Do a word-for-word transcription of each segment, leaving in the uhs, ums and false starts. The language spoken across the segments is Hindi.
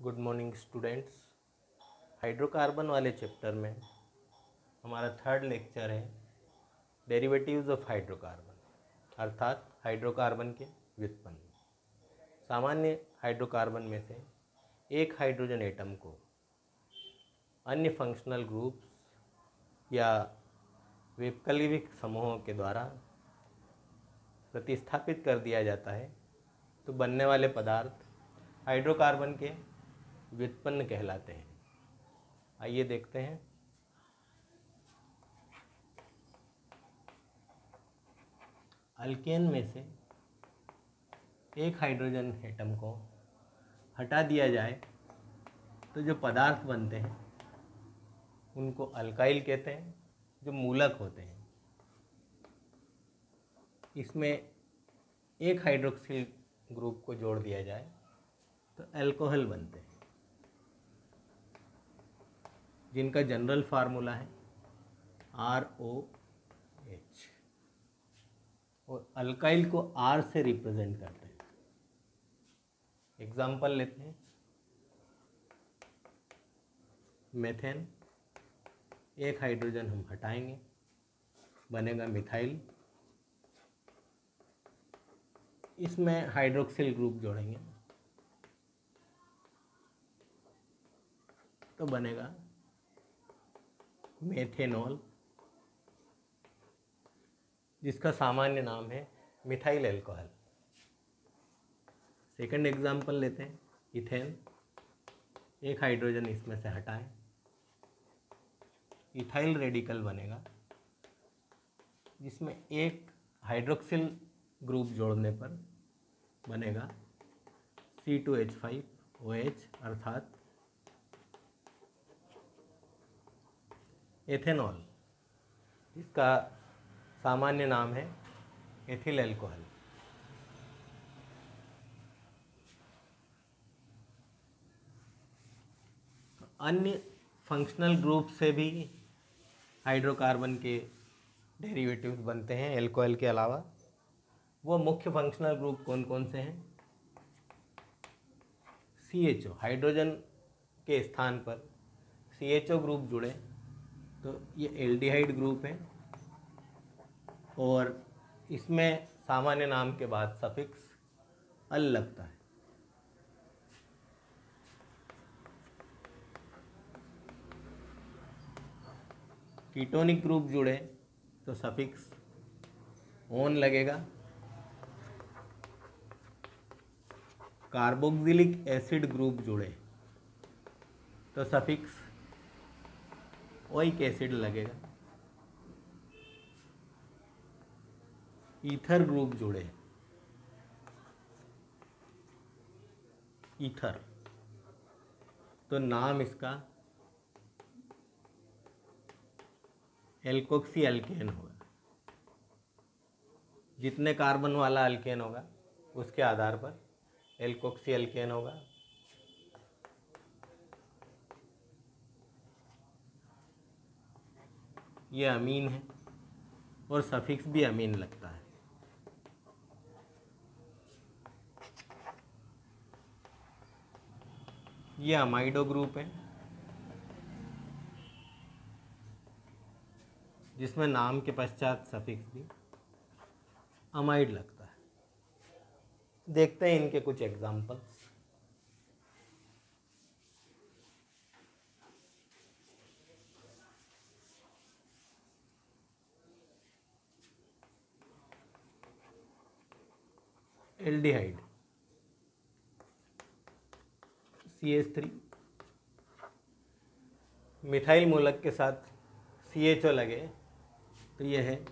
Good morning students. हाइड्रोकार्बन वाले चैप्टर में हमारा थर्ड लेक्चर है डेरिवेटिव्स ऑफ हाइड्रोकार्बन, अर्थात हाइड्रोकार्बन के व्युत्पन्न। सामान्य हाइड्रोकार्बन में से एक हाइड्रोजन एटम को अन्य फंक्शनल ग्रुप्स या वैकल्पिक समूहों के द्वारा प्रतिस्थापित कर दिया जाता है तो बनने वाले पदार्थ हाइड्रोकार्बन के व्युत्पन्न कहलाते हैं। आइए देखते हैं। अल्केन में से एक हाइड्रोजन एटम को हटा दिया जाए तो जो पदार्थ बनते हैं उनको अल्काइल कहते हैं, जो मूलक होते हैं। इसमें एक हाइड्रोक्सिल ग्रुप को जोड़ दिया जाए तो अल्कोहल बनते हैं, जिनका जनरल फार्मूला है आर ओ एच, और अल्काइल को आर से रिप्रेजेंट करते हैं। एग्जाम्पल लेते हैं। मेथेन, एक हाइड्रोजन हम हटाएंगे, बनेगा मिथाइल। इसमें हाइड्रोक्सिल ग्रुप जोड़ेंगे तो बनेगा मेथेनॉल, जिसका सामान्य नाम है मिथाइल अल्कोहल। सेकंड एग्जाम्पल लेते हैं। इथेन, एक हाइड्रोजन इसमें से हटाएं, इथाइल रेडिकल बनेगा, जिसमें एक हाइड्रोक्सिल ग्रुप जोड़ने पर बनेगा C two H five O H, अर्थात एथेनॉल। इसका सामान्य नाम है एथिल अल्कोहल। अन्य फंक्शनल ग्रुप से भी हाइड्रोकार्बन के डेरिवेटिव्स बनते हैं अल्कोहल के अलावा। वो मुख्य फंक्शनल ग्रुप कौन कौन से हैं? सी एच ओ, हाइड्रोजन के स्थान पर सी एच ओ ग्रुप जुड़े तो ये एल्डिहाइड ग्रुप है, और इसमें सामान्य नाम के बाद सफिक्स अल लगता है। कीटोनिक ग्रुप जुड़े तो सफिक्स ओन लगेगा। कार्बोक्सिलिक एसिड ग्रुप जुड़े तो सफिक्स ओइक एसिड लगेगा। ईथर ग्रुप जुड़े, ईथर, तो नाम इसका एल्कोक्सी अल्केन होगा। जितने कार्बन वाला अल्केन होगा उसके आधार पर एल्कोक्सी अल्केन होगा। ये अमीन है और सफिक्स भी अमीन लगता है। ये अमाइडो ग्रुप है, जिसमें नाम के पश्चात सफिक्स भी अमाइड लगता है। देखते हैं इनके कुछ examples. Aldehyde C H three, methyl मूलक के साथ सी एच ओ लगे तो यह है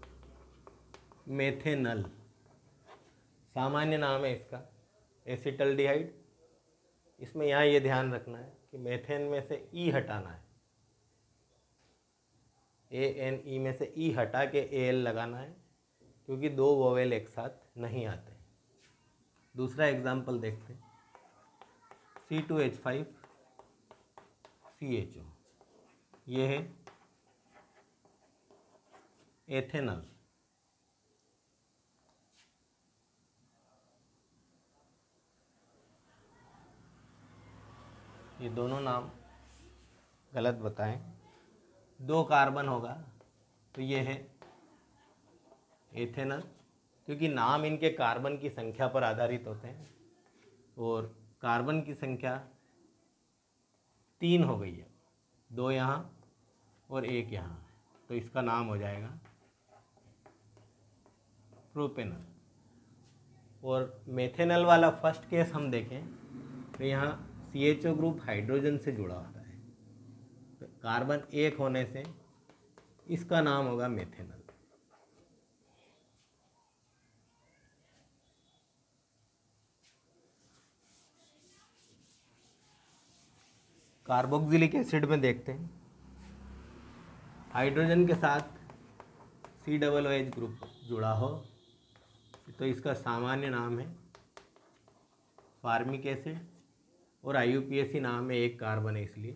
मेथेनल। सामान्य नाम है इसका एसिटल्डिहाइड। इसमें यहाँ ये ध्यान रखना है कि मेथेन में से ई हटाना है, ए एन ई में से ई हटा के ए एल लगाना है, क्योंकि दो वोवेल एक साथ नहीं आते। दूसरा एग्जाम्पल देखते हैं। C two H five C H O, ये है एथेनॉल। ये दोनों नाम गलत बताएं। दो कार्बन होगा तो ये है एथेनल, क्योंकि नाम इनके कार्बन की संख्या पर आधारित होते हैं और कार्बन की संख्या तीन हो गई है, दो यहाँ और एक यहाँ, तो इसका नाम हो जाएगा प्रोपेनल। और मेथेनल वाला फर्स्ट केस हम देखें तो यहाँ C H O group hydrogen से जुड़ा होता है, तो कार्बन एक होने से इसका नाम होगा मेथेनल। कार्बोक्सिलिक एसिड में देखते हैं, हाइड्रोजन के साथ C double O H group जुड़ा हो तो इसका सामान्य नाम है फार्मिक एसिड, और आई यू पी ए सी नाम है, एक कार्बन है इसलिए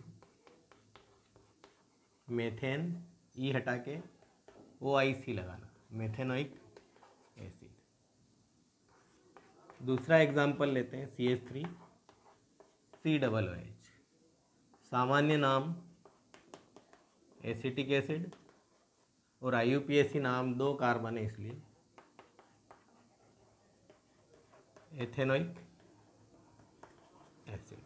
मेथेन, ई हटा के ओ आई सी लगाना, मेथेनोइक एसिड। दूसरा एग्जाम्पल लेते हैं C H three C double O H, सामान्य नाम एसिटिक एसिड और आई यू पी ए सी नाम, दो कार्बन है इसलिए एथेनोइक एसिड।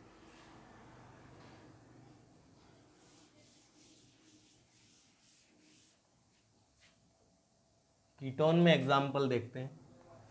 कीटोन में एग्जाम्पल देखते हैं,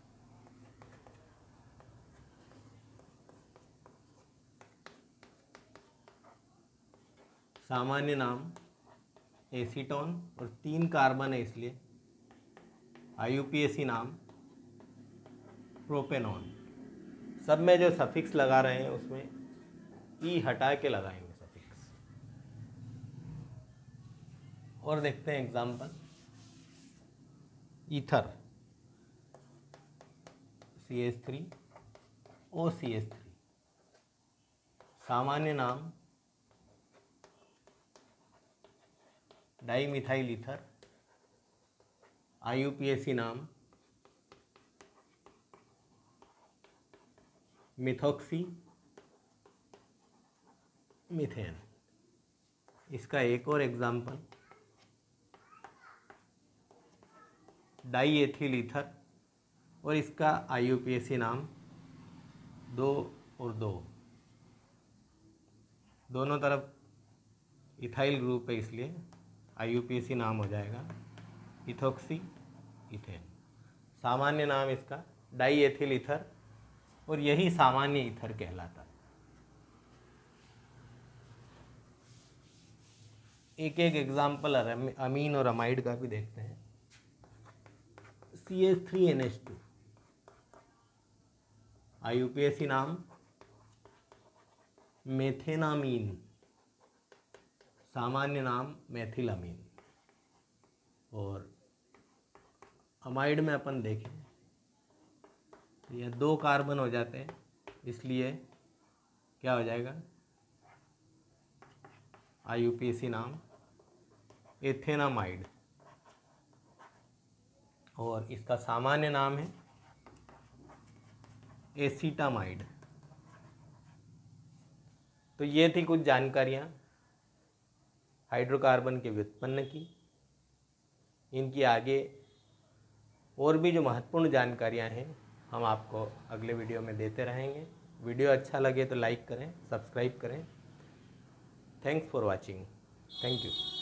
सामान्य नाम एसीटोन और तीन कार्बन है इसलिए आई यू पी ए सी नाम प्रोपेनॉन। सब में जो सफिक्स लगा रहे हैं उसमें ई हटा के लगाएंगे सफिक्स। और देखते हैं example, ether C H three O C H three, सामान्य नाम dimethyl ether, I U P A C नाम मिथॉक्सी मीथेन। इसका एक और एग्जाम्पल डाई एथिल ईथर, और इसका आई यू पी ए सी नाम दो और दो, दोनों तरफ इथाइल ग्रुप है इसलिए आई यू पी ए सी नाम हो जाएगा इथोक्सी इथेन। सामान्य नाम इसका डाई एथिल ईथर, और यही सामान्य ईथर कहलाता है। एक एक एग्जाम्पल अमीन और अमाइड का भी देखते हैं। C H three N H two, I U P A C नाम मेथेनामीन, सामान्य नाम मेथिलामीन। और अमाइड में अपन देखें ये दो कार्बन हो जाते हैं इसलिए क्या हो जाएगा, आई यू पी ए सी नाम एथेनामाइड, और इसका सामान्य नाम है एसीटामाइड। तो ये थी कुछ जानकारियाँ हाइड्रोकार्बन के व्युत्पन्न की। इनकी आगे और भी जो महत्वपूर्ण जानकारियाँ हैं हम आपको अगले वीडियो में देते रहेंगे। वीडियो अच्छा लगे तो लाइक करें, सब्सक्राइब करें। Thanks for watching. Thank you.